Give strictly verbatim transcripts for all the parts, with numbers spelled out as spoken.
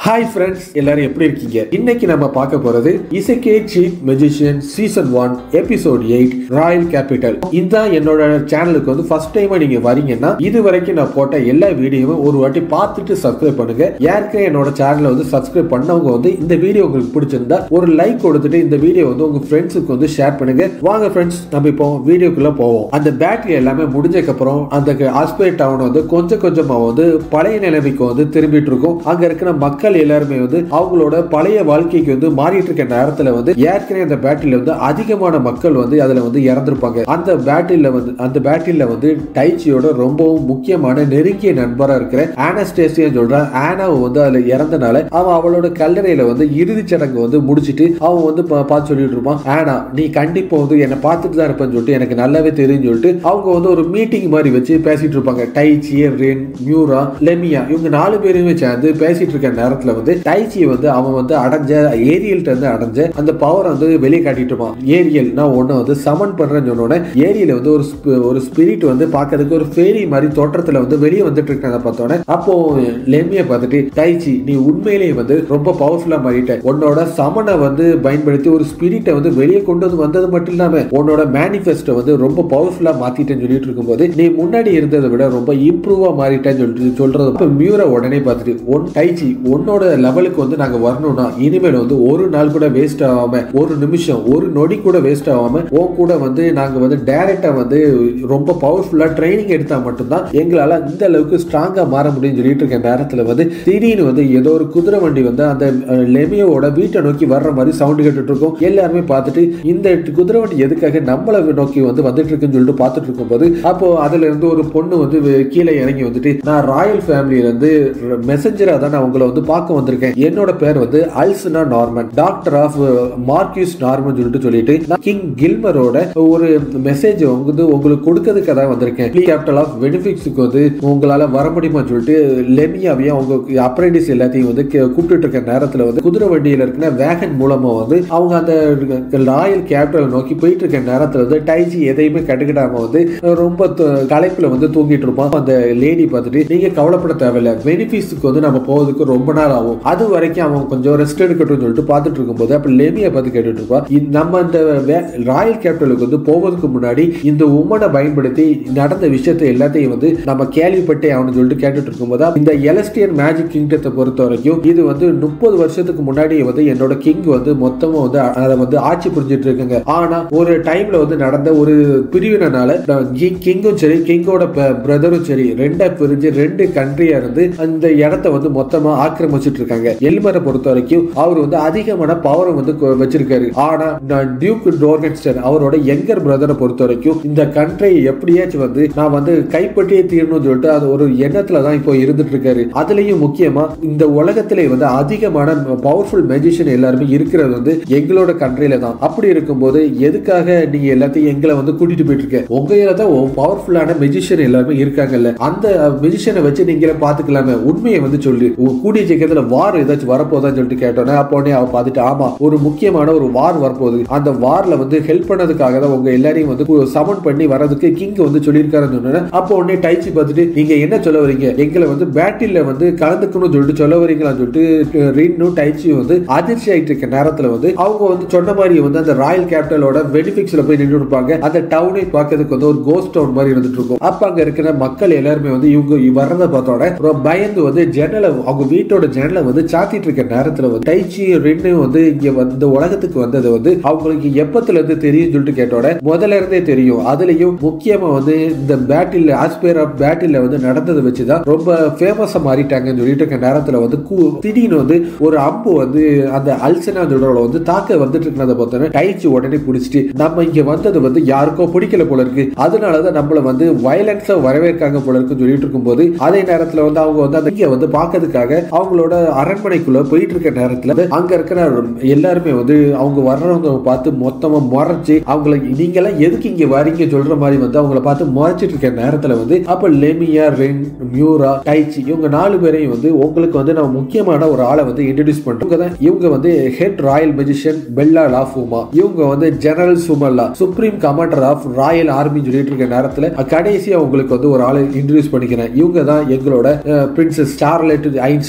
Hi friends, எல்லாரும் எப்படி இருக்கீங்க? இன்னைக்கு நம்ம பார்க்க போறது இசைக்கே chief magician season one episode eight royal capital. இதுதான் என்னோட சேனலுக்கு வந்து ஃபர்ஸ்ட் டைம் நீங்க வரீங்கன்னா இது வரைக்கும் நான் போட்ட எல்லா வீடியோவும் ஒரு வாட்டி பார்த்துட்டு சப்ஸ்கிரைப் பண்ணுங்க. ஏற்கனவே என்னோட சேனலை வந்து சப்ஸ்கிரைப் பண்ணவங்க வந்து இந்த வீடியோ உங்களுக்கு பிடிச்சிருந்தா ஒரு லைக் கொடுத்துட்டு இந்த வீடியோ வந்து உங்க ஃப்ரெண்ட்ஸுக்கு வந்து ஷேர் பண்ணுங்க. வாங்க ஃப்ரெண்ட்ஸ், நம்ம இப்போ வீடியோக்குள்ள போவோம். அந்த பேட்டரி எல்லாமே முடிஞ்சதுக்கு அப்புறம் அந்த ஆஸ்பே டவுன் வந்து கொஞ்சம் கொஞ்சமா வந்து பழைய நிலைமைக்கு வந்து திரும்பிட்டு இருக்கும். அங்க இருக்கிற மக்கள் எல்லாருமே வந்து அவங்களோட பழைய வாழ்க்கைக்கு வந்து மாறிட்டு இருக்க நேரத்துல வந்து ஏற்கனவே அந்த பேட்டரியில வந்து அதிகமான மக்கள் வந்து அதுல வந்து இறந்திருப்பாங்க. அந்த பேட்டரியில வந்து அந்த பேட்டரியில வந்து டைச்சியோட ரொம்பவும் முக்கியமான நெருங்கிய நண்பரா இருக்கிற ஆனஸ்டேசியா சொல்ற ஆனாவை வந்து அதுல இறந்தனால அவன் அவளோட கல்லறையில வந்து இறுதி சடங்கு வந்து முடிச்சிட்டு அவன் வந்து பார்த்து சொல்லிட்டு இருப்பான், ஆனா நீ கண்டிப்பா வந்து என்னை பார்த்துட்டு தான் இருப்பேன்னு சொல்லிட்டு எனக்கு நல்லாவே தெரியும் சொல்லிட்டு அவங்க வந்து ஒரு மீட்டிங் மாதிரி வச்சு பேசிட்டு இருப்பாங்க. டைச்சி, ரென், மியூரா, லெமியா இவங்க நாலு பேருமே சேர்ந்து பேசிட்டு இருக்க நேரத்துல வந்து டைச்சி வந்து அவன் வந்து அடைஞ்ச ஏரியல்ட்ட இருந்து அடைஞ்ச அந்த பவர் வந்து வெளியே காட்டிட்டு இருப்பான். ஏரியல் நான் ஒண்ணு வந்து சமன் பண்றேன்னு சொன்னோட ஏரியல வந்து ஒரு ஒரு ஸ்பிரிட் வந்து பாக்கிறதுக்கு ஒரு ஃபேரி மாதிரி தோற்றத்துல வந்து வெளியே வந்துட்டு இருக்காங்க பார்த்தோன்னே அப்போ லெமியை பார்த்துட்டு டைச்சி நீ உண்மையிலேயே வந்து ரொம்ப பவர்ஃபுல்லா மாறிட்ட, உன்னோட சமனை வந்து பயன்படுத்தி ஒரு ஸ்பிரிட்டை வந்து வெளியே கொண்டு வந்து வந்தது மட்டும் இல்லாம உன்னோட மேனிஃபெஸ்டோ வந்து ரொம்ப பவர்ஃபுல்லா மாத்திட்டேன்னு சொல்லிட்டு இருக்கும்போது நீ முன்னாடி இருந்ததை விட ரொம்ப இம்ப்ரூவா மாறிட்டேன்னு சொல்லிட்டு சொல்றது மியூரா உடனே பார்த்துட்டு ஒன் டைச்சி உன்னோட லெவலுக்கு வந்து நாங்க வரணும்னா இனிமேல் வந்து ஒரு நாள் கூட வேஸ்ட் ஆகாம ஒரு நிமிஷம் ஒரு நொடி கூட வேஸ்ட் ஆகாம உன் கூட வந்து நாங்க வந்து டைரக்டா வந்து ரொம்ப பவர்ஃபுல்லா ட்ரைனிங் எடுத்தா மட்டும்தான் எங்களால இந்த அளவுக்கு ஸ்ட்ராங்கா மாற முடியும் சொல்லிட்டு இருக்க நேரத்துல வந்து திடீர்னு வந்து ஏதோ ஒரு குதிரை வண்டி வந்து அந்த லெமியோட வீட்டை நோக்கி வர்ற மாதிரி சவுண்ட் கேட்டுட்டு இருக்கும். எல்லாருமே பார்த்துட்டு இந்த குதிரை வண்டி எதுக்காக நம்மளை நோக்கி வந்து வந்துட்டு இருக்குன்னு சொல்லிட்டு பார்த்துட்டு இருக்கும் போது அப்போ அதுல இருந்து ஒரு பொண்ணு வந்து கீழே இறங்கி வந்துட்டு நான் ராயல் ஃபேமிலியில இருந்து மெசஞ்சரா தான் நான் உங்களை வந்து பார்க்க வந்திருக்கேன், என்னோட பேர் வந்து Alsana Norman, doctor of Marquis Norman சொல்லிட்டு சொல்லிட்டு நான் கிங் கில்மரோட ஒரு மெசேஜ் வந்து உங்களுக்கு கொடுக்கிறதுக்கு தான் வந்திருக்கேன். கேபிட்டல் ஆஃப் பெனிஃபிட்ஸ்க்கு வந்து உங்களால வர முடியுமா சொல்லிட்டு லெமியாவையும் அவங்க அப்ரெண்டிஸ் எல்லாத்தையும் வந்து கூப்பிட்டு இருக்க நேரத்துல வந்து குதிரை வண்டியில இருக்கிற வேகன் மூலமா வந்து அவங்க அந்த ராயல் கேபிட்டல் நோக்கி போயிட்டு இருக்க நேரத்துல வந்து டைச்சி எதையுமே கட்டுக்கிட்டாம வந்து ரொம்ப களைப்புல வந்து தூங்கிட்டு இருப்பான். அந்த லேடி பார்த்துட்டு நீங்க கவலைப்பட தேவையில்லை, பெனிஃபிட்ஸ்க்கு வந்து நம்ம போவதுக்கு ரொம்ப நாள் ஆகும், அது வரைக்கும் அவன் கொஞ்சம் ரெஸ்ட் எடுக்கட்டும் சொல்லிட்டு பார்த்துட்டு இருக்கும்போது அப்ப லெமியை பார்த்து கேட்டுட்டு இருப்பா, நம்ம இந்த ராயல் கேபிட்டலுக்கு வந்து போவதுக்கு முன்னாடி இந்த உமனை பயன்படுத்தி நடந்த விஷயத்தை எல்லாத்தையும் வந்து நம்ம கேள்விப்பட்டே அவனு சொல்லிட்டு கேட்டுட்டு இருக்கும்போது இந்த எலஸ்டியன் மேஜிக் கிங்டத்தை பொறுத்த வரைக்கும் இது வந்து முப்பது வருஷத்துக்கு முன்னாடி வந்து என்னோட கிங் வந்து மொத்தமா வந்து அதை வந்து ஆட்சி புரிஞ்சிட்டு இருக்காங்க. ஆனா ஒரு டைம்ல வந்து நடந்த ஒரு பிரிவினால கிங்கும் சரி கிங்கோட பிரதரும் சரி ரெண்டா பிரிஞ்சு ரெண்டு கண்ட்ரியா இருந்து அந்த இடத்தை வந்து மொத்தமா ஆக்கிரமிச்சிட்டு இருக்காங்க. எல்மரை பொறுத்த வரைக்கும் அவர் வந்து அதிகமான பவரை வந்து வச்சிருக்காரு. ஆனா டியூக் டோர்கன்ஸ்டன் அவரோட யங்கர் பிரதரை பொறுத்த வரைக்கும் இந்த கண்ட்ரியை எப்படியாச்சும் வந்து நான் வந்து கைப்பற்றியே தீரணும்னு சொல்லிட்டு அது ஒரு எண்ணத்துல தான் இப்போ இருந்துட்டு இருக்காரு. அதுலயும் முக்கியமா இந்த உலகத்திலே வந்து அதிகமான பவர்ஃபுல் மெஜிஷியன் எல்லாருமே இருக்கிறது வந்து எங்களோட கண்ட்ரியில தான். அப்படி இருக்கும்போது எதுக்காக நீங்க எல்லாத்தையும் எங்களை வந்து கூட்டிட்டு போயிட்டு இருக்க, உங்க தான் பவர்ஃபுல்லான மெஜிஷியன் எல்லாருமே இருக்காங்கல்ல, அந்த மெஜிஷியனை வச்சு நீங்களே பாத்துக்கலாமே, உண்மையை வந்து சொல்லி கூடிய சீக்கிரத்துல வார் ஏதாச்சும் வரப்போதான்னு சொல்லிட்டு கேட்டோன்னே அப்போனே அவ பார்த்துட்டு ஆமா ஒரு முக்கியமான ஒரு வார் வரப்போகுது, அந்த வார்ல வந்து ஹெல்ப் பண்ணதுக்காக தான் உங்க எல்லாரையும் வந்து சமன் பண்ணி வரதுக்கு கிங் வந்து சொல்லியிருக்காருன்னு சொன்னேன். அப்போ உடனே டைச்சி பார்த்துட்டு நீங்க என்ன சொல்ல வரீங்க, எங்களை வந்து பேட்டில வந்து கலந்துக்கணும்னு சொல்லிட்டு சொல்ல வரீங்களான்னு சொல்லிட்டு ரீனும் டைச்சியும் வந்து அதிர்ச்சி ஆயிட்டு இருக்க நேரத்துல வந்து அவங்க வந்து சொன்ன மாதிரி வந்து அந்த ராயல் கேபிட்டலோட பெனிஃபிட்ஸ்ல போய் நின்று இருப்பாங்க. அந்த டவுனை பார்க்கறதுக்கு வந்து ஒரு கோஸ்ட் டவுன் மாதிரி இருந்துட்டு இருக்கும். அப்ப அங்க இருக்கிற மக்கள் எல்லாருமே வந்து இவங்க வர்றதை பார்த்தோட பயந்து வந்து ஜன்னலை அவங்க வீட்டோட ஜன்னலை வந்து சாத்திட்டு இருக்க நேரத்துல வந்து டைச்சி ரெண்டு வந்து இங்க வந்து உலகத்துக்கு வந்தது வந்து அவங்களுக்கு எப்பத்துல இருந்து தெரியும் சொல்லிட்டு கேட்டோட முதல்ல இருந்தே தெரியும். அதுலயும் முக்கியமா வந்து இந்த பேட்டில் ஆஸ்பேர் ஆஃப் பேட்டில் வந்து நடந்ததை வச்சுதான் ரொம்ப ஃபேமஸா மாறிட்டாங்கன்னு சொல்லிட்டு இருக்க நேரத்துல வந்து திடீர்னு வந்து ஒரு அம்பு வந்து அந்த அல்சனா சொல்றவளை வந்து தாக்க வந்துட்டு இருக்கிறத பார்த்தோன்னா டைச்சி உடனே பிடிச்சிட்டு நம்ம இங்க வந்தது வந்து யாருக்கோ பிடிக்கல போல இருக்கு, அதனாலதான் நம்மள வந்து வயலன்ஸா வரவேற்காங்க போல இருக்குன்னு சொல்லிட்டு இருக்கும்போது அதே நேரத்துல வந்து அவங்க வந்து அந்த வந்து பாக்கிறதுக்காக அவங்களோட அரண்மனைக்குள்ள போயிட்டு இருக்க நேரத்துல அங்க இருக்கிற எல்லாருமே வந்து அவங்க வர்றவங்க பார்த்து மொத்தமா முறைச்சு அவங்களை நீங்க எல்லாம் எதுக்கு இங்க வரீங்க சொல்ற மாதிரி வந்து அவங்களை பார்த்து முறைச்சிட்டு இருக்க நேரத்துல வந்து அப்ப லெமியா, ரென், மியூரா, டைச்சி இவங்க நாலு பேரையும் வந்து உங்களுக்கு வந்து நான் முக்கியமான ஒரு ஆளை வந்து இன்ட்ரோடியூஸ் பண்றோம். இவங்க வந்து head royal magician Bella Lafuma, இவங்க வந்து general Sumalla supreme commander of royal army சொல்லிட்டு இருக்க நேரத்துல கடைசியா உங்களுக்கு வந்து ஒரு ஆளை இன்ட்ரோடியூஸ் பண்ணிக்கிறேன். இவங்க தான் எங்களோட பிரின்சஸ் ஸ்டார்லைட் ஐன்ஸ்டீன் சொல்லிட்டு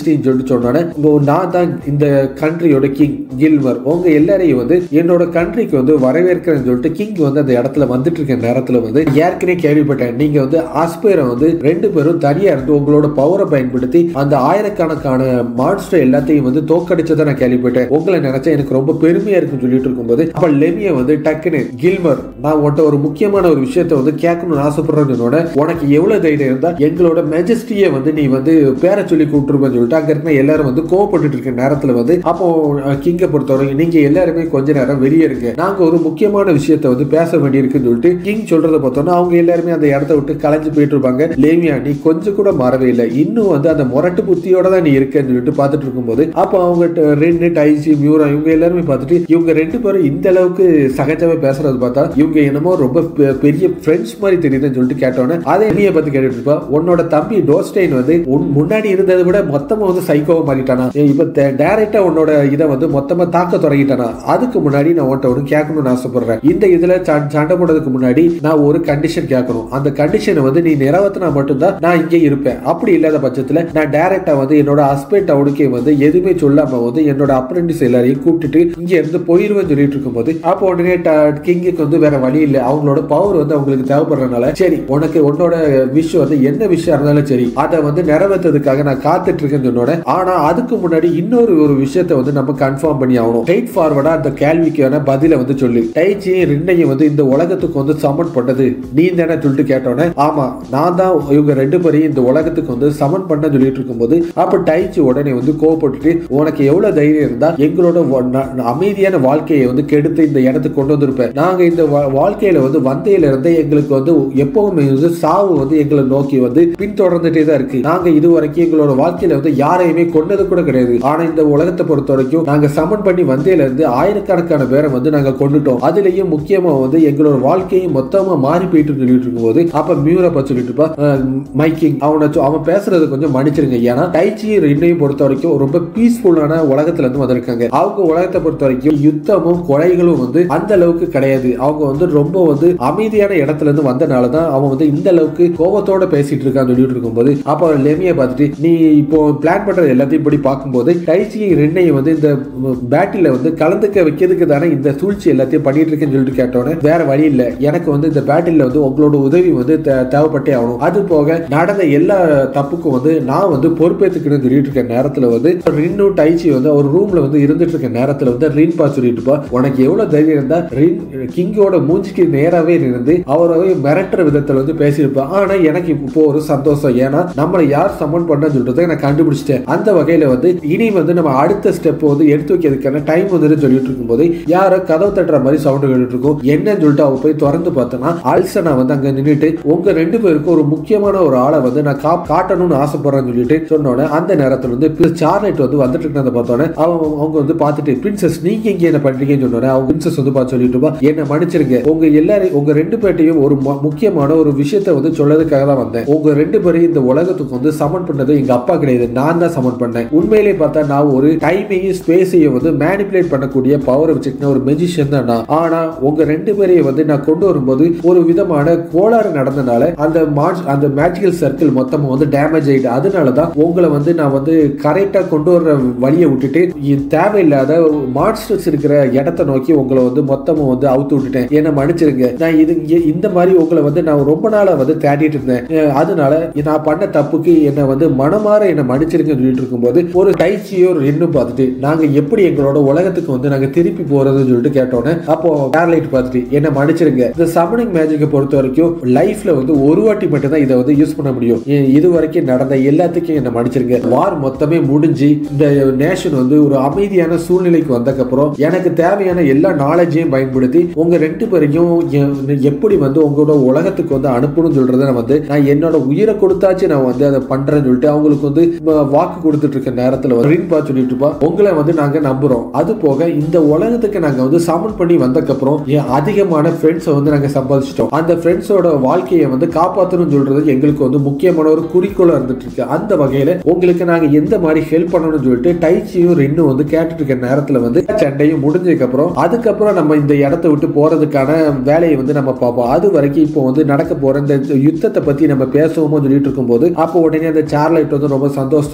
சொன்னோன்னே நான் தான் இந்த கண்ட்ரியோட கிங் கில்மர், உங்க எல்லாரையும் வந்து என்னோட கண்ட்ரிக்கு வந்து வரவேற்கிறேன்னு சொல்லிட்டு கிங் வந்து அந்த இடத்துல வந்துட்டு இருக்க நேரத்துல வந்து ஏற்கனவே கேள்விப்பட்டேன் நீங்க வந்து ஆஸ்பேரை வந்து ரெண்டு பேரும் தனியா இருந்து உங்களோட பவரை பயன்படுத்தி அந்த ஆயிரக்கணக்கான மான்ஸ்டர் எல்லாத்தையும் வந்து தோக்கடிச்சதை நான் கேள்விப்பட்டேன். உங்களை நினைச்சா எனக்கு ரொம்ப பெருமையா இருக்குன்னு சொல்லிட்டு இருக்கும்போது அப்ப லெமிய வந்து டக்குன்னு கில்மர் நான் உன்ட்ட ஒரு முக்கியமான ஒரு விஷயத்தை வந்து கேட்கணும்னு ஆசைப்படுறேன்னு உனக்கு எவ்வளவு தைரியம் இருந்தா எங்களோட மெஜஸ்டியை வந்து நீ வந்து பேர சொல்லி கூப்பிட்டுருப்பேன்னு சொல்லிட்டு அங்க இருக்க எல்லாரும் வந்து கோவப்பட்டு இருக்க நேரத்துல வந்து அப்போ கிங்க பொறுத்தவரைக்கும் நீங்க எல்லாருமே கொஞ்ச நேரம் வெளியே இருங்க, நாங்க ஒரு முக்கியமான விஷயத்தை வந்து பேச வேண்டியிருக்குன்னு சொல்லிட்டு கிங் சொல்றத பார்த்தோம்னா அவங்க எல்லாருமே அந்த இடத்த விட்டு கலைஞ்சு போயிட்டு இருப்பாங்க. லேமியா நீ கொஞ்சம் கூட மாறவே இல்லை, இன்னும் வந்து அந்த முரட்டு புத்தியோட தான் நீ இருக்கன்னு சொல்லிட்டு பார்த்துட்டு இருக்கும்போது அப்போ அவங்க ரெண்டு டைசி மியூரா இவங்க எல்லாருமே பார்த்துட்டு இவங்க ரெண்டு பேரும் இந்த அளவுக்கு சகஜமா பேசுறது பார்த்தா இவங்க என்னமோ ரொம்ப பெரிய ஃப்ரெண்ட்ஸ் மாதிரி தெரியுதுன்னு சொல்லிட்டு கேட்டோன்னே அதே நீயை பத்தி கேட்டுட்டு இருப்பா. உன்னோட தம்பி டோஸ்டைன் வந்து முன்னாடி இருந்ததை விட மொத்தமா வந்து சைக்கோவா மாறிட்டானா, இப்ப டைரக்டா உன்னோட இதை வந்து மொத்தமா தாக்க தொடங்கிட்டானா, அதுக்கு முன்னாடி நான் உன்ட்ட ஒன்று கேட்கணும்னு ஆசைப்படுறேன். இந்த இதுல சண்டை போடுறதுக்கு முன்னாடி நான் ஒரு கண்டிஷன் கேட்கணும், அந்த கண்டிஷனை வந்து நீ நிறைவேற்றினா மட்டும்தான் நான் இங்கே இருப்பேன். அப்படி இல்லாத பட்சத்துல நான் டைரக்டா வந்து என்னோட ஹஸ்பண்ட் டவுனுக்கே வந்து எதுவுமே சொல்லாம வந்து என்னோட அப்ரெண்டிஸ் எல்லாரையும் கூப்பிட்டுட்டு இங்க இருந்து போயிருவேன்னு சொல்லிட்டு இருக்கும்போது அப்போ உடனே கிங்குக்கு வந்து வேற வழி இல்லை, அவங்களோட பவர் வந்து அவங்களுக்கு தேவைப்படுறதுனால சரி உனக்கு உன்னோட விஷயம் வந்து என்ன விஷயம் இருந்தாலும் சரி அதை வந்து நிறைவேற்றதுக்காக நான் காத்துட்டு இருக்கேன்னு சொன்னோட. ஆனா அதுக்கு முன்னாடி இன்னொரு ஒரு விஷயத்தை வந்து நம்ம கன்ஃபார்ம் பண்ணி ஆகணும். ஸ்ட்ரெயிட் ஃபார்வர்டா அந்த கேள்விக்கான பதில வந்து சொல்லி டைச்சி ரின்னையும் வந்து இந்த உலகத்துக்கு வந்து சமன் பண்ணது நீ தானே சொல்லிட்டு கேட்டோன்னே ஆமா நான் தான் இவங்க ரெண்டு பேரையும் இந்த உலகத்துக்கு வந்து சமன் பண்ண சொல்லிட்டு இருக்கும்போது அப்ப டைச்சி உடனே வந்து கோவப்பட்டுட்டு உனக்கு எவ்வளவு தைரியம் இருந்தா எங்களோட அமைதியான வாழ்க்கையை வந்து கெடுத்து இந்த இடத்துக்கு கொண்டு வந்திருப்பேன், நாங்க இந்த வாழ்க்கையில வந்து வந்தையில இருந்தே எங்களுக்கு வந்து எப்பவுமே வந்து சாவு வந்து எங்களை நோக்கி வந்து பின்தொடர்ந்துட்டே தான் இருக்கு, நாங்க இது வரைக்கும் எங்களோட வாழ்க்கையில வந்து யாரையுமே கொண்டது கூட கிடையாது, ஆனா இந்த உலகத்தை பொறுத்த வரைக்கும் நாங்க சமன் பண்ணி வந்தையில இருந்து ஆயிரக்கணக்கான பேரை வந்து நாங்க கொண்டுட்டோம், அதுலயும் முக்கியமா வந்து எங்களோட வாழ்க்கையும் மொத்தமா மாறி போயிட்டு சொல்லிட்டு இருக்கும்போது அப்ப மியூரா பத்தி சொல்லிட்டு இருப்பா மைக்கிங் அவனை அவன் பேசுறது கொஞ்சம் மன்னிச்சிருங்க, ஏன்னா டைச்சி ரெண்டையும் பொறுத்த வரைக்கும் ரொம்ப பீஸ்ஃபுல்லான உலகத்துல இருந்து வந்திருக்காங்க, அவங்க உலகத்தை பொறுத்த வரைக்கும் யுத்தமும் கொலைகளும் வந்து அந்த அளவுக்கு கிடையாது, அவங்க வந்து ரொம்ப வந்து அமைதியான இடத்துல இருந்து வந்தனாலதான் அவன் வந்து இந்த அளவுக்கு கோபத்தோட பேசிட்டு இருக்கான்னு சொல்லிட்டு இருக்கும்போது அப்ப லெமியை பார்த்துட்டு நீ இப்போ பிளான் பண்றது எல்லாத்தையும் படி பார்க்கும்போது டைச்சி ரெண்டையும் வந்து இந்த பேட்டில வந்து கலந்துக்க வைக்கிறதுக்கு தானே இந்த சூழ்ச்சி எல்லாத்தையும் பண்ணிட்டு இருக்கேன்னு சொல்லிட்டு கேட்டோன்னே வேற வழி இல்ல, எனக்கு வந்து இந்த பேட்டில வந்து உங்களோட உதவி வந்து தேவைப்பட்டே ஆகணும், அது போக நடந்த எல்லா தப்புக்கும் வந்து நான் வந்து பொறுப்பேற்றுக்கணும்னு சொல்லிட்டு இருக்க நேரத்துல வந்து ரின்னு டைச்சி வந்து ஒரு ரூம்ல வந்து இருந்துட்டு இருக்க நேரத்துல வந்து ரின் பா சொல்லிட்டு இருப்பா உனக்கு எவ்வளவு தைரியம் இருந்தா ரின் கிங்கோட மூஞ்சிக்கு நேராவே இருந்து அவரை மிரட்டுற விதத்துல வந்து பேசியிருப்பா. ஆனா எனக்கு இப்போ ஒரு சந்தோஷம், ஏன்னா நம்மளை யார் சமன் பண்ண சொல்றதை நான் கண்டுபிடிச்சிட்டேன், அந்த வகையில வந்து இனி வந்து நம்ம அடுத்த ஸ்டெப் வந்து எடுத்து வைக்கிறதுக்கான டைம் வந்து சொல்லிட்டு இருக்கும்போது யாரோ கதவு தட்டுற மாதிரி சவுண்ட் கேட்டுட்டு இருக்கும், என்னன்னு சொல்லிட்டு அவ போய் திறந்து பார்த்தனா அல்சனா வந்து அங்க நின்றுட்டு உங்க ரெண்டு பேருக்கும் ஒரு முக்கியமான ஒரு ஆளை வந்து நான் காட்டணும்னு ஆசைப்படுறேன்னு சொல்லிட்டு சொன்னோன்னே அந்த நேரத்துல வந்து சார்லைட் வந்து வந்துட்டு இருக்கிறத பார்த்தோன்னே அவங்க அவங்க வந்து பார்த்துட்டு பிரின்சஸ் நீங்க இங்க என்ன பண்றீங்கன்னு சொன்னோன்னே அவங்க பிரின்சஸ் வந்து பார்த்து சொல்லிட்டு இருப்பா என்ன மன்னிச்சிருங்க, உங்க எல்லாரும் உங்க ரெண்டு பேர்ட்டையும் ஒரு முக்கியமான ஒரு விஷயத்தை வந்து சொல்லதுக்காக தான் வந்தேன், உங்க ரெண்டு பேரையும் இந்த உலகத்துக்கு வந்து சமன் பண்ணது எங்க அப்பா கிடையாது, நான் தான் சமன் பண்ணேன், உண்மையிலே பார்த்தா நான் ஒரு டைமையும் ஸ்பேஸையும் வந்து மேனிபுலேட் பண்ணக்கூடிய பவர் வச்சுக்கின ஒரு மெஜிஷியன் தான் நான், ஆனா உங்க ரெண்டு பேரையும் வந்து நான் கொண்டு வரும்போது ஒரு விதமான கோளாறு நடந்தனால அந்த அந்த மேஜிக்கல் சர்க்கிள் மொத்தமா வந்து டேமேஜ் ஆயிட்டு, அதனாலதான் உங்களை வந்து நான் வந்து கரெக்டா கொண்டு வர்ற வழியை விட்டுட்டு தேவையில்லாத மான்ஸ்டர்ஸ் இருக்கிற இடத்தை நோக்கி உங்களை வந்து மொத்தமா வந்து அவுத்து விட்டுட்டேன், என்ன மன்னிச்சிருங்க, நான் இது இந்த மாதிரி உங்களை வந்து நான் ரொம்ப நாளா வந்து தேடிட்டு இருந்தேன், அதனால நான் பண்ண தப்புக்கு என்ன வந்து மனமாற என்ன மன்னிச்சிருங்க சொல்லிட்டு இருக்கும்போது ஒரு டைச்சியோ இன்னும் பார்த்துட்டு நாங்க எப்படி எங்களோட உலகத்துக்கு வந்து நாங்க திருப்பி போறதுன்னு சொல்லிட்டு கேட்டோன்னே அப்போ கேர்லைட் பார்த்துட்டு என்ன மன்னிச்சிருங்க, இந்த சமனிங் மேஜிக்கை பொறுத்த வரைக்கும் லைஃப்ல வந்து ஒரு வாட்டி மட்டும் தான் இதை வந்து யூஸ் பண்ண முடியும், இது வரைக்கும் நடந்த எல்லாத்துக்கும் என்ன மன்னிச்சிருங்க, வார் மொத்தமே முடிஞ்சு இந்த நேஷன் வந்து ஒரு அமைதியான சூழ்நிலைக்கு வந்தக்கப்புறம் எனக்கு தேவையான எல்லா நாலேஜையும் பயன்படுத்தி உங்க ரெண்டு பேரையும் எப்படி வந்து உங்களோட உலகத்துக்கு வந்து அனுப்பணும்னு சொல்றதை நான் வந்து நான் என்னோட உயிரை கொடுத்தாச்சு நான் வந்து அதை பண்றேன்னு சொல்லிட்டு அவங்களுக்கு வந்து வாக்கு கொடுத்துட்டு இருக்க நேரத்துல ரின்பா சொல்லிட்டு இருப்பா உங்களை வந்து நாங்க நம்புறோம், அது போக இந்த உலகத்துக்கு நாங்க வந்து சமன் பண்ணி வந்தக்கப்புறம் அதிகமான ஃப்ரெண்ட்ஸை வந்து நாங்க சம்பாதிச்சிட்டோம், அந்த ஃப்ரெண்ட்ஸோட வாழ்க்கையை வந்து காப்பாற்றணும்னு சொல்றது எங்களுக்கு வந்து முக்கியமான ஒரு குறிக்கோளா இருந்துட்டு இருக்கு, அந்த வகையில உங்களுக்கு நாங்க எந்த மாதிரி ஹெல்ப் பண்ணணும்னு சொல்லிட்டு டைச்சியும் ரின்னும் வந்து கேட்டுட்டு இருக்க நேரத்துல வந்து சண்டையும் முடிஞ்சதுக்கு அப்புறம் அதுக்கப்புறம் நம்ம இந்த இடத்தை விட்டு போறதுக்கான வேலையை வந்து நம்ம பார்ப்போம், அது வரைக்கும் இப்போ வந்து நடக்க போற இந்த யுத்தத்தை பத்தி நம்ம பேசுவோமோ சொல்லிட்டு இருக்கும்போது அப்போ உடனே அந்த சார்லைட் வந்து ரொம்ப சந்தோஷத்துல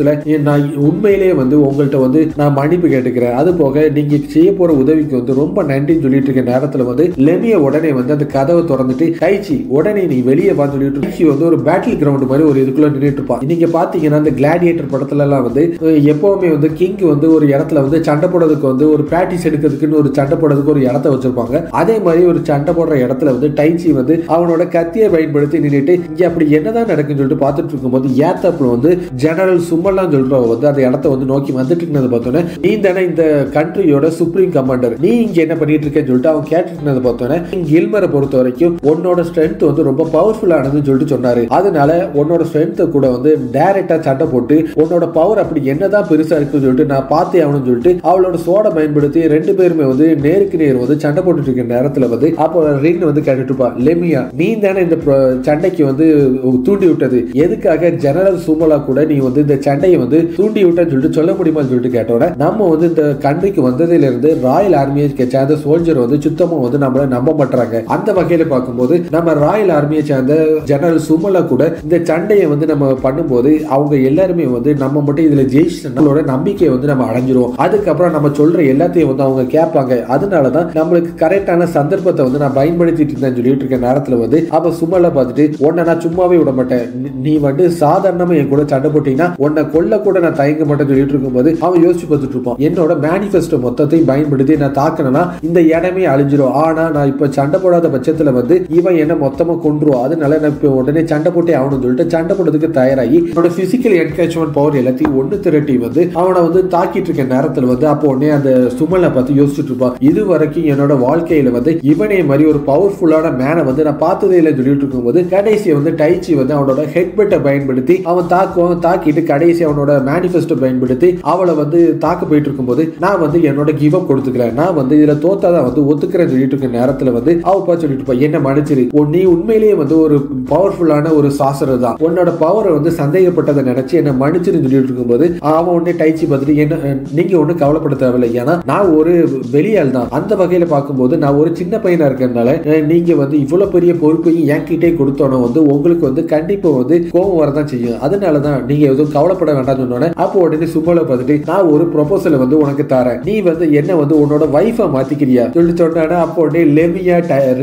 நான் உண்மையிலேயே வந்து உங்கள்கிட்ட வந்து நான் மன்னிப்பு கேட்டுக்கிறேன். அது போக நீங்க செய்ய போற உதவிக்கு வந்து ரொம்ப நன்றின்னு சொல்லிட்டு இருக்க நேரத்துல வந்து லெமிய உடனே வந்து அந்த கதவை திறந்துட்டு டைச்சி உடனே நீ வெளியே வா சொல்லிட்டு டைச்சி வந்து ஒரு பேட்டில் கிரவுண்ட் மாதிரி ஒரு இதுக்குள்ள நின்றுட்டு இருப்பான். நீங்க பாத்தீங்கன்னா அந்த கிளாடியேட்டர் படத்துல எல்லாம் வந்து எப்பவுமே வந்து கிங் வந்து ஒரு இடத்துல வந்து சண்டை போடுறதுக்கு வந்து ஒரு பிராக்டிஸ் எடுக்கிறதுக்குன்னு ஒரு சண்டை போடுறதுக்கு ஒரு இடத்த வச்சிருப்பாங்க. அதே மாதிரி ஒரு சண்டை போடுற இடத்துல வந்து டைச்சி வந்து அவனோட கத்தியை பயன்படுத்தி நின்றுட்டு இங்க அப்படி என்னதான் நடக்குன்னு சொல்லிட்டு பார்த்துட்டு இருக்கும்போது ஏத்தாப்புல வந்து ஜெனரல் சும்மல்லாம் சொல்றவங்க வந்து அந்த இடத்த வந்து நோக்கி வந்துட்டு இருந்தது பார்த்தோன்னே நீ தானே இந்த கண்ட்ரியோட சுப்ரீம் கமாண்டர், நீ இங்க என்ன பண்ணிட்டு இருக்கேன்னு சொல்லிட்டு அவன் கேட்டுட்டு இருந்தது பார்த்தோன்னே கில்மரை பொறுத்த வரைக்கும் உன்னோட ஸ்ட்ரென்த் வந்து ரொம்ப பவர்ஃபுல் ஆனதுன்னு சொல்லிட்டு சொன்னாரு. அதனால உன்னோட ஸ்ட்ரென்த் கூட வந்து டைரக்டா சண்டை போட்டு உன்னோட பவர் அப்படி என்னதான் பெருசா இருக்குன்னு சொல்லிட்டு நான் பார்த்தே ஆகணும்னு சொல்லிட்டு அவளோட சோட பயன்படுத்தி ரெண்டு பேருமே வந்து நேருக்கு நேர் வந்து சண்டை போட்டுட்டு இருக்க நேரத்துல வந்து அப்போ ரின் வந்து கேட்டுட்டு இருப்பா, லெமியா நீ தானே இந்த சண்டைக்கு வந்து தூண்டி விட்டது, எதுக்காக ஜெனரல் சுமலா கூட நீ வந்து இந்த சண்டையை வந்து தூண்டி விட்டன்னு சொல்லிட்டு சொல்ல முடியுமான்னு சொல்லிட்டு கேட்டோட நம்ம வந்து இந்த கண்ட்ரிக்கு வந்ததுல இருந்து ராயல் ஆர்மியை சேர்ந்த சோல்ஜர் வந்து சுத்தமா வந்து நம்மள நம்ப மாட்டாங்க. அந்த வகையில பார்க்கும்போது நம்ம ராயல் ஆர்மியை சேர்ந்த ஜெனரல் சுமலா கூட இந்த சண்டையை வந்து நம்ம பண்ணும்போது அவங்க எல்லாருமே வந்து நம்ம மட்டும் இதுல ஜெயிச்சு நம்மளோட நம்பிக்கையை வந்து நம்ம அடைஞ்சிருவோம். அதுக்கப்புறம் நம்ம சொல்ற எல்லாத்தையும் வந்து அவங்க கேட்பாங்க. அதனாலதான் நம்மளுக்கு கரெக்டான சந்தர்ப்பத்தை வந்து நான் பயன்படுத்திட்டு இருந்தேன்னு சொல்லிட்டு இருக்க நேரத்துல வந்து அப்ப சுமலா பார்த்துட்டு உன்னை நான் சும்மாவே விட மாட்டேன், நீ வந்து சாதாரணமா என் கூட சண்டை போட்டீங்கன்னா உன்னை கொல்ல கூட நான் தயங்க மாட்டேன்னு சொல்லிட்டு இருக்கும்போது அவன் யோசிச்சு பார்த்துட்டு இருப்பான், என்னோட மேனிஃபெஸ்டோ மொத்தத்தையும் பயன்படுத்தி நான் தாக்கணும்னா இந்த இடமே அழிஞ்சிரும். ஆனா நான் இப்ப சண்டை போடாத பட்சத்துல வந்து இவன் என்ன மொத்தமா கொன்றுவோம். அதனால நான் இப்ப உடனே சண்டை போட்டே ஆகணும்னு சொல்லிட்டு சண்டை போடுறதுக்கு தயாராகி என்னோட பிசிக்கல் என்கேஜ்மெண்ட் பவர் எல்லாத்தையும் ஒன்னு திரட்டி வந்து அவனை வந்து தாக்கிட்டு இருக்க நேரத்துல வந்து அப்போ உடனே அந்த சுமலை பார்த்து யோசிச்சுட்டு இருப்பான், இது வரைக்கும் என்னோட வாழ்க்கையில வந்து இவனே மாதிரி ஒரு பவர்ஃபுல்லான மேனை வந்து நான் பார்த்ததே இல்லை சொல்லிட்டு இருக்கும்போது கடைசியை வந்து டைச்சி வந்து அவனோட ஹெட்பெட்டை பயன்படுத்தி அவன் தாக்குவான். தாக்கிட்டு கடைசி அவனோட மேனிஃபெஸ்டோ பயன்படுத்தி அவளை வந்து தாக்க போயிட்டு இருக்கும்போது நான் வந்து என்னோட கிவ் அப் கொடுத்துக்கிறேன், நான் வந்து இதுல தோத்தாதான் வந்து ஒத்துக்கிறேன் சொல்லிட்டு இருக்க நேரத்துல வந்து அவப்பா சொல்லிட்டு இருப்பா, என்ன மன்னிச்சிரு, நீ உண்மையிலேயே வந்து ஒரு பவர்ஃபுல்லான ஒரு சாசர் தான், உன்னோட பவரை வந்து சந்தேகப்பட்டதை நினைச்சு என்ன மன்னிச்சிரு சொல்லிட்டு இருக்கும்போது அவன் உடனே டைச்சி பார்த்துட்டு என்ன நீங்க ஒண்ணு கவலைப்பட தேவையில்லை, ஏன்னா நான் ஒரு வெளியால் தான். அந்த வகையில பார்க்கும்போது நான் ஒரு சின்ன பையனா இருக்கிறதுனால நீங்க வந்து இவ்வளவு பெரிய பொறுப்பையும் என்கிட்டே கொடுத்தோன்னு வந்து உங்களுக்கு வந்து கண்டிப்பா வந்து கோபம் வரதான் செய்யும். அதனாலதான் நீங்க எதுவும் கவலைப்பட வேண்டாம் சொன்னோன்னே அப்போ உடனே சும்மலை பார்த்துட்டு நான் ஒரு ப்ரொபோசலை வந்து உனக்கு தரேன், நீ வந்து என்ன வந்து உன்னோட வைஃபா மாத்திக்கிறியா சொல்லி சொன்னா அப்போ உடனே லெமியா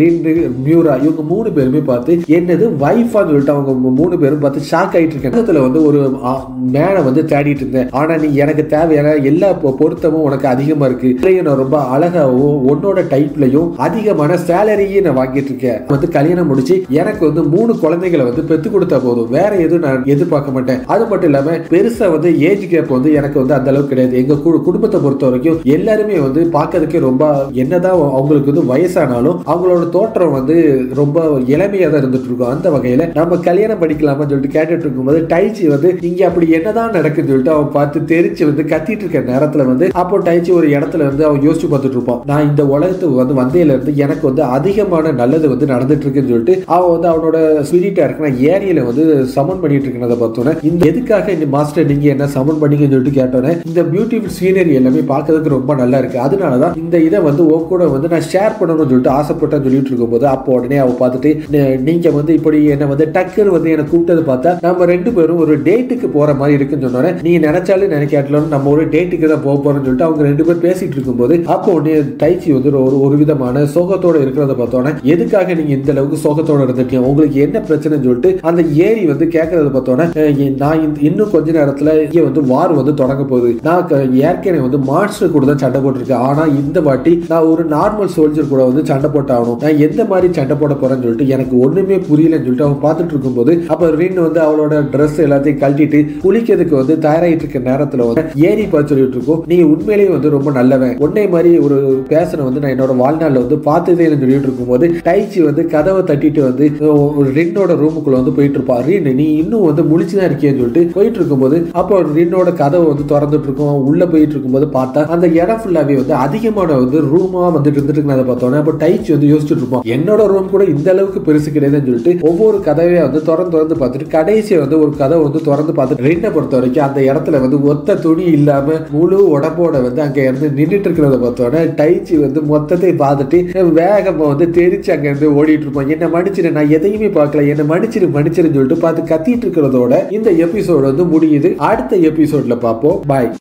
மியூரா இவங்க மூணு பேருமே பார்த்து என்னது வைஃபா சொல்லிட்டு அவங்க மூணு பேரும் பார்த்து ஷாக் ஆயிட்டு இருக்கேன். வந்து ஒரு மேனை வந்து தேடிட்டு இருந்தேன், ஆனா நீ எனக்கு தேவையான எல்லா பொருத்தமும் உனக்கு அதிகமா இருக்கு, நான் ரொம்ப அழகாவும் உன்னோட டைப்லயும் அதிகமான சேலரியும் நான் வாங்கிட்டு இருக்கேன், வந்து கல்யாணம் முடிச்சு எனக்கு வந்து மூணு குழந்தைகளை வந்து பெத்து கொடுத்தா போதும், வேற எதுவும் நான் எதிர்பார்க்க மாட்டேன். அது மட்டும் இல்லாம பெருசா வந்து ஏஜ் கேப் வந்து எனக்கு வந்து அந்த அளவுக்கு கிடையாது. எங்க குடும்பத்தை பொறுத்த வரைக்கும் எல்லாருமே வந்து பார்க்கறதுக்கே ரொம்ப என்னதான் அவங்களுக்கு வந்து வயசானாலும் அவங்களோட தோற்றம் வந்து ரொம்ப இளமையா தான் இருந்துட்டு இருக்கும். அந்த வகையில நம்ம கல்யாணம் படிக்கலாமா சொல்லிட்டு கேட்டுட்டு இருக்கும்போது டைச்சி வந்து இங்க அப்படி என்னதான் நடக்குன்னு சொல்லிட்டு அவன் பார்த்து தெரிச்சு வந்து கத்திட்டு இருக்க நேரத்துல வந்து அப்போ டைச்சி ஒரு இடத்துல வந்து அவன் யோசிச்சு பார்த்துட்டு இருப்பான், நான் இந்த உலகத்துக்கு வந்து வந்தையில இருந்து எனக்கு வந்து அதிகமான நல்லது வந்து நடந்துட்டு இருக்குன்னு சொல்லிட்டு அவன் வந்து அவனோட ஸ்பிரிட்டா இருக்கிற ஏரியில வந்து சமன் பண்ணிட்டு இருக்கிறத பார்த்தோன்னே இந்த எதுக்காக இந்த மாஸ்டர் நீங்க என்ன சமன் பண்ணீங்கன்னு சொல்லிட்டு கேட்டோன்னே இந்த பியூட்டிஃபுல் சீனரி எல்லாமே பார்க்கறதுக்கு ரொம்ப நல்லா இருக்கு, அதனாலதான் இந்த இதை வந்து உன் கூட வந்து நான் ஷேர் பண்ணணும்னு சொல்லிட்டு ஆசைப்பட்டேன்னு சொல்லிட்டு இருக்கும்போது அப்போ உடனே அவ பார்த்துட்டு நீங்க வந்து இப்படி என்ன வந்து டக்கர் வந்து என்ன கூப்பிட்டது பார்த்தா நம்ம ரெண்டு பேரும் ஒரு டேட்டுக்கு போற மாதிரி இருக்குன்னு சொன்னோன்னே நீ நினைச்சாலும் நினைக்காட்டலும் நம்ம ஒரு டேட்டுக்கு தான் போக போறோம்னு சொல்லிட்டு அவங்க ரெண்டு பேரும் பேசிட்டு இருக்கும்போது அப்போ உடனே டைச்சி வந்து ஒரு ஒரு விதமான சோகத்தோட இருக்கிறத பார்த்தோன்னே எதுக்காக நீங்க இந்த அளவுக்கு சோகத்தோட இருந்துட்டீங்க, உங்களுக்கு என்ன பிரச்சனைன்னு சொல்லிட்டு அந்த ஏரி வந்து கேட்கறத பார்த்தோன்னே நான் இன்னும் கொஞ்ச நேரத்துல இங்க வந்து வார் வந்து தொடங்க போகுது, நான் ஏற்கனவே வந்து மான்ஸ்டர் கூட தான் சண்டை போட்டிருக்கேன், ஆனா இந்த வாட்டி நான் ஒரு நார்மல் சோல்ஜர் கூட வந்து சண்டை போட்டாகணும், நான் எந்த மாதிரி சண்டை போட போறேன்னு சொல்லிட்டு எனக்கு ஒண்ணுமே புரியலன்னு சொல்லிட்டு அவன் பார்த்துட்டு இருக்கும்போது அப்ப ரின் வந்து அவளோட ட்ரெஸ் எல்லாத்தையும் கழட்டிட்டு குளிக்கிறதுக்கு வந்து தயாராகிட்டு இருக்க நேரத்துல வந்து ஏரி பார்த்து சொல்லிட்டு இருக்கோம், நீ உண்மையிலேயே வந்து ரொம்ப நல்லவன், உன்னை மாதிரி ஒரு பேசனை வந்து நான் என்னோட வாழ்நாள்ல வந்து பார்த்ததே சொல்லிட்டு இருக்கும்போது டைச்சி வந்து கதவை தட்டிட்டு வந்து ரின்னோட ரூமுக்குள்ள வந்து போயிட்டு இருப்பா, ரின் நீ இன்னும் வந்து முழிச்சுதான் இருக்கேன்னு சொல்லிட்டு போயிட்டு இருக்கும்போது அப்போ ரின்னோட கதவை வந்து திறந்துட்டு இருக்கும், உள்ள போயிட்டு இருக்கும்போது பார்த்தா அந்த இடம் ஃபுல்லாவே வந்து அதிகமான வந்து ரூமா வந்துட்டு இருந்துட்டு அதை பார்த்தோன்னே அப்போ டைச்சி வந்து யோசிச்சுட்டு இருப்போம், என்னோட ரூம் கூட இந்த அளவுக்கு பெருசு கிடையாதுன்னு சொல்லிட்டு ஒவ்வொரு கதவையா வந்து திறந்து திறந்து பார்த்துட்டு கடைசியை வந்து ஒரு கதவை வந்து திறந்து பார்த்துட்டு ரின்னை பொறுத்த வரைக்கும் அந்த இடத்துல வந்து ஒத்த துணி இல்லாம முழு உடம்போட வந்து அங்க இருந்து நின்றுட்டு இருக்கிறத பார்த்தோன்னே டைச்சி வந்து மொத்தத்தை பார்த்துட்டு வேகமா வந்து தெரிச்சு அங்க இருந்து ஓடிட்டு இருப்போம், என்ன மன்னிச்சிரு நான் எதையுமே பார்க்கல, என்ன மன்னிச்சிரு மன்னிச்சிருன்னு சொல்லிட்டு பார்த்து கத்திட்டு இருக்கிறதோட இந்த எபிசோடு வந்து முடியுது. அடுத்த எபிசோட்ல பார்ப்போம். பாய்.